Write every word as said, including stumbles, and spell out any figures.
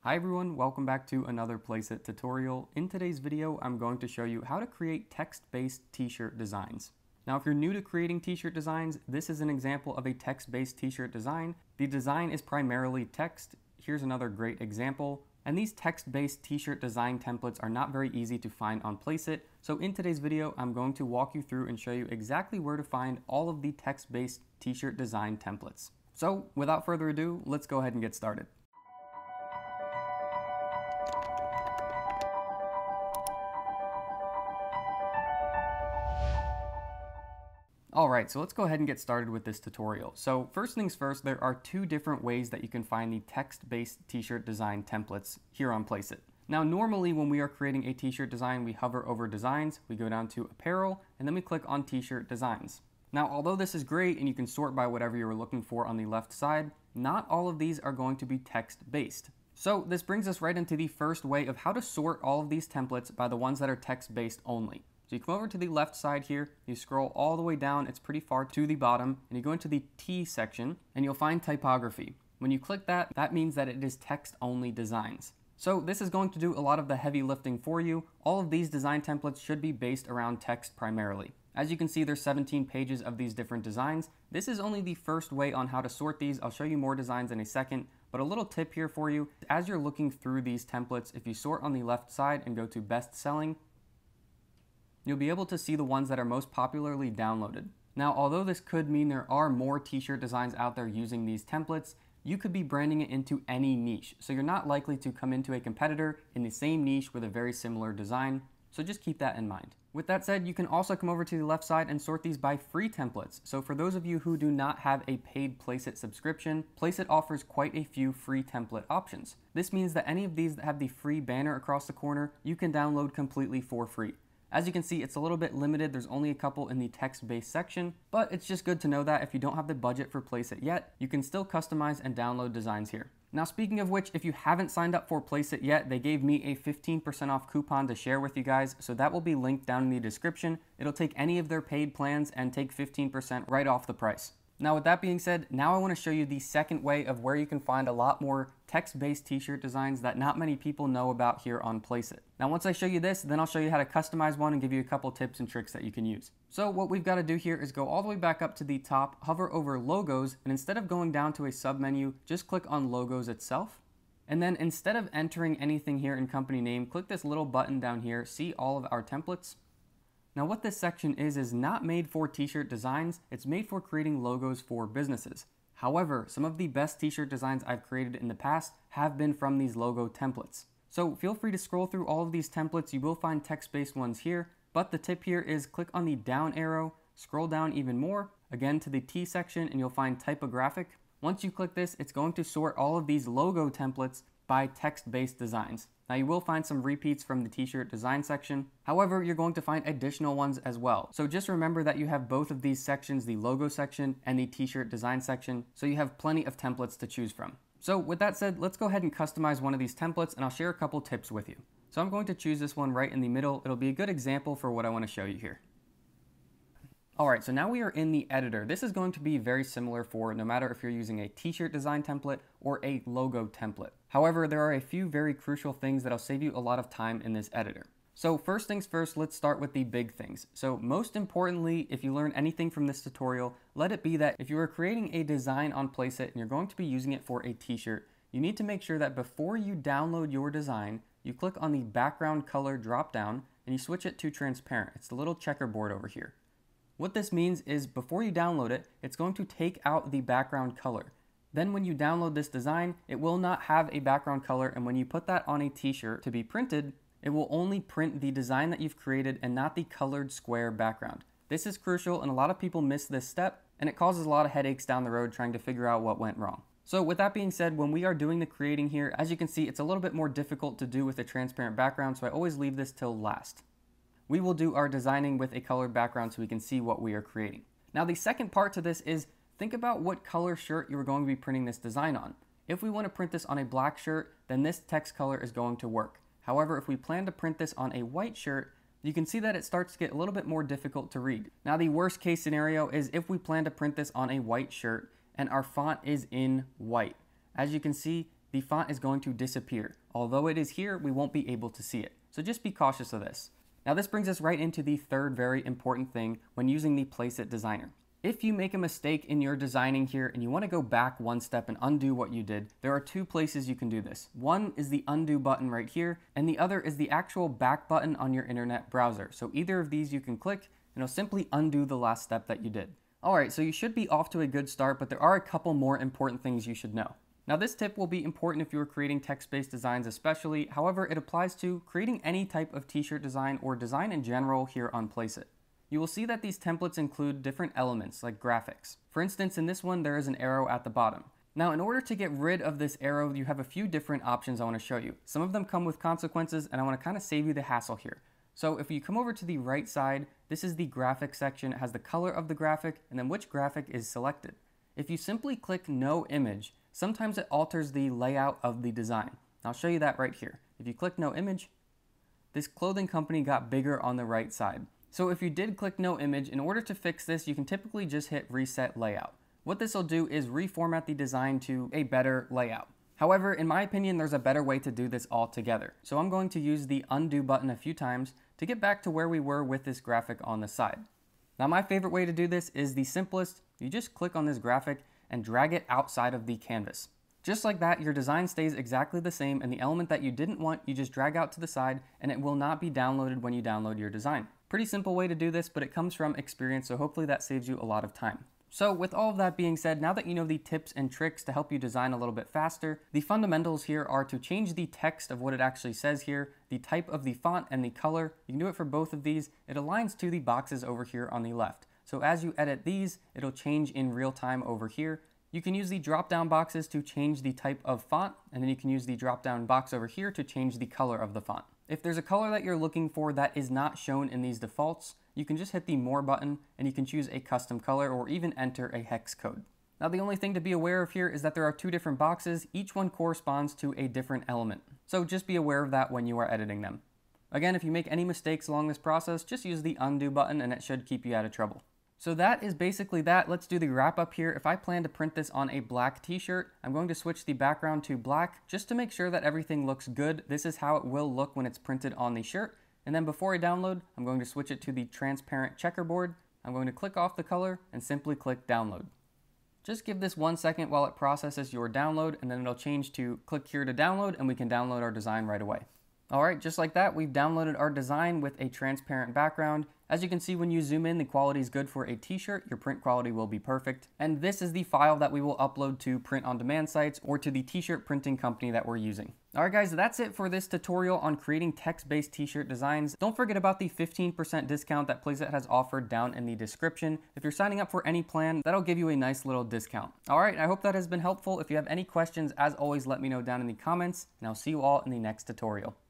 Hi everyone, welcome back to another Placeit tutorial. In today's video, I'm going to show you how to create text-based t-shirt designs. Now, if you're new to creating t-shirt designs, this is an example of a text-based t-shirt design. The design is primarily text. Here's another great example. And these text-based t-shirt design templates are not very easy to find on Placeit. So in today's video, I'm going to walk you through and show you exactly where to find all of the text-based t-shirt design templates. So without further ado, let's go ahead and get started. Alright, so let's go ahead and get started with this tutorial. So first things first, there are two different ways that you can find the text-based t-shirt design templates here on Placeit. Now normally when we are creating a t-shirt design, we hover over designs, we go down to apparel, and then we click on t-shirt designs. Now although this is great and you can sort by whatever you were looking for on the left side, not all of these are going to be text-based. So this brings us right into the first way of how to sort all of these templates by the ones that are text-based only. So you come over to the left side here, you scroll all the way down, it's pretty far to the bottom, and you go into the T section, and you'll find typography. When you click that, that means that it is text-only designs. So this is going to do a lot of the heavy lifting for you. All of these design templates should be based around text primarily. As you can see, there's seventeen pages of these different designs. This is only the first way on how to sort these. I'll show you more designs in a second, but a little tip here for you. As you're looking through these templates, if you sort on the left side and go to best selling, you'll be able to see the ones that are most popularly downloaded. Now, although this could mean there are more t-shirt designs out there using these templates, you could be branding it into any niche. So you're not likely to come into a competitor in the same niche with a very similar design. So just keep that in mind. With that said, you can also come over to the left side and sort these by free templates. So for those of you who do not have a paid Placeit subscription, Placeit offers quite a few free template options. This means that any of these that have the free banner across the corner, you can download completely for free. As you can see, it's a little bit limited. There's only a couple in the text-based section, but it's just good to know that if you don't have the budget for Placeit yet, you can still customize and download designs here. Now, speaking of which, if you haven't signed up for Placeit yet, they gave me a fifteen percent off coupon to share with you guys, so that will be linked down in the description. It'll take any of their paid plans and take fifteen percent right off the price. Now with that being said, now I want to show you the second way of where you can find a lot more text-based t-shirt designs that not many people know about here on Placeit. Now once I show you this, then I'll show you how to customize one and give you a couple tips and tricks that you can use. So what we've got to do here is go all the way back up to the top, hover over logos, and instead of going down to a submenu, just click on logos itself. And then instead of entering anything here in company name, click this little button down here, see all of our templates. Now what this section is, is not made for t-shirt designs, it's made for creating logos for businesses. However, some of the best t-shirt designs I've created in the past have been from these logo templates. So feel free to scroll through all of these templates, you will find text-based ones here, but the tip here is click on the down arrow, scroll down even more, again to the T section, and you'll find typographic. Once you click this, it's going to sort all of these logo templates by text-based designs. Now you will find some repeats from the t-shirt design section. However, you're going to find additional ones as well. So just remember that you have both of these sections, the logo section and the t-shirt design section, so you have plenty of templates to choose from. So with that said, let's go ahead and customize one of these templates and I'll share a couple tips with you. So I'm going to choose this one right in the middle. It'll be a good example for what I want to show you here. Alright, so now we are in the editor. This is going to be very similar for no matter if you're using a t-shirt design template or a logo template. However, there are a few very crucial things that'll save you a lot of time in this editor. So first things first, let's start with the big things. So most importantly, if you learn anything from this tutorial, let it be that if you are creating a design on Placeit and you're going to be using it for a t-shirt, you need to make sure that before you download your design, you click on the background color drop down and you switch it to transparent. It's the little checkerboard over here. What this means is before you download it, it's going to take out the background color. Then when you download this design, it will not have a background color, and when you put that on a t-shirt to be printed, it will only print the design that you've created and not the colored square background. This is crucial and a lot of people miss this step, and it causes a lot of headaches down the road trying to figure out what went wrong. So with that being said, when we are doing the creating here, as you can see, it's a little bit more difficult to do with a transparent background, so I always leave this till last. We will do our designing with a colored background so we can see what we are creating. Now the second part to this is think about what color shirt you are going to be printing this design on. If we want to print this on a black shirt, then this text color is going to work. However, if we plan to print this on a white shirt, you can see that it starts to get a little bit more difficult to read. Now the worst case scenario is if we plan to print this on a white shirt and our font is in white. As you can see, the font is going to disappear. Although it is here, we won't be able to see it. So just be cautious of this. Now this brings us right into the third very important thing when using the Placeit designer. If you make a mistake in your designing here and you want to go back one step and undo what you did, there are two places you can do this. One is the undo button right here, and the other is the actual back button on your internet browser. So either of these you can click and it'll simply undo the last step that you did. Alright, so you should be off to a good start, but there are a couple more important things you should know. Now this tip will be important if you are creating text-based designs especially, however it applies to creating any type of t-shirt design or design in general here on Placeit. You will see that these templates include different elements like graphics. For instance, in this one there is an arrow at the bottom. Now in order to get rid of this arrow, you have a few different options I want to show you. Some of them come with consequences and I want to kind of save you the hassle here. So if you come over to the right side, this is the graphic section. It has the color of the graphic and then which graphic is selected. If you simply click no image, sometimes it alters the layout of the design. I'll show you that right here. If you click no image, this clothing company got bigger on the right side. So if you did click no image, in order to fix this, you can typically just hit reset layout. What this will do is reformat the design to a better layout. However, in my opinion, there's a better way to do this altogether. So I'm going to use the undo button a few times to get back to where we were with this graphic on the side. Now my favorite way to do this is the simplest. You just click on this graphic and drag it outside of the canvas. Just like that, your design stays exactly the same, and the element that you didn't want, you just drag out to the side and it will not be downloaded when you download your design. Pretty simple way to do this, but it comes from experience, so hopefully that saves you a lot of time. So with all of that being said, now that you know the tips and tricks to help you design a little bit faster, the fundamentals here are to change the text of what it actually says here, the type of the font and the color. You can do it for both of these. It aligns to the boxes over here on the left. So as you edit these, it'll change in real time over here. You can use the drop-down boxes to change the type of font, and then you can use the drop-down box over here to change the color of the font. If there's a color that you're looking for that is not shown in these defaults, you can just hit the More button and you can choose a custom color or even enter a hex code. Now the only thing to be aware of here is that there are two different boxes. Each one corresponds to a different element. So just be aware of that when you are editing them. Again, if you make any mistakes along this process, just use the undo button and it should keep you out of trouble. So that is basically that. Let's do the wrap up here. If I plan to print this on a black t-shirt, I'm going to switch the background to black just to make sure that everything looks good. This is how it will look when it's printed on the shirt. And then before I download, I'm going to switch it to the transparent checkerboard. I'm going to click off the color and simply click download. Just give this one second while it processes your download, and then it'll change to click here to download and we can download our design right away. Alright, just like that, we've downloaded our design with a transparent background. As you can see, when you zoom in, the quality is good for a t-shirt. Your print quality will be perfect. And this is the file that we will upload to print-on-demand sites or to the t-shirt printing company that we're using. Alright guys, that's it for this tutorial on creating text-based t-shirt designs. Don't forget about the fifteen percent discount that Placeit has offered down in the description. If you're signing up for any plan, that'll give you a nice little discount. Alright, I hope that has been helpful. If you have any questions, as always, let me know down in the comments, and I'll see you all in the next tutorial.